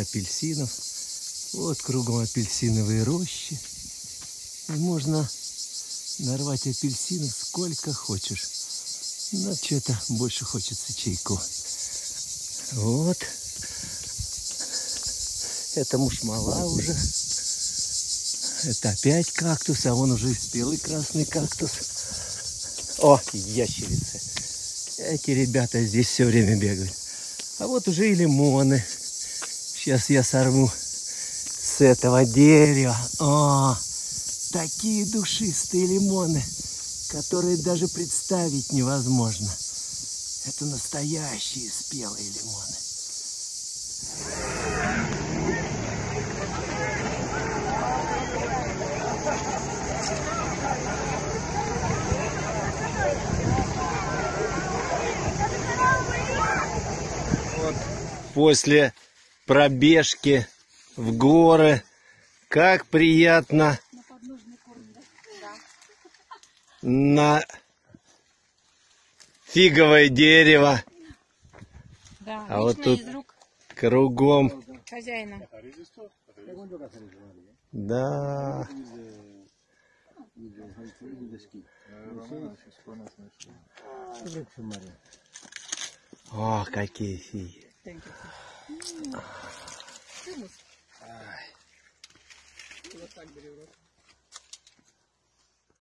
апельсинов. Вот кругом апельсиновые рощи. И можно нарвать апельсинов сколько хочешь. Но что-то больше хочется чайку. Вот. Это мушмала уже. Это опять кактус, а вон уже спелый красный кактус. О, ящерицы. Эти ребята здесь все время бегают. А вот уже и лимоны. Сейчас я сорву с этого дерева. О, такие душистые лимоны, которые даже представить невозможно. Это настоящие спелые лимоны. Вот после пробежки в горы, как приятно на фиговое дерево. Да, а вот тут из рук кругом. хозяина. Да. О, какие фиги. Вот так бери в рот.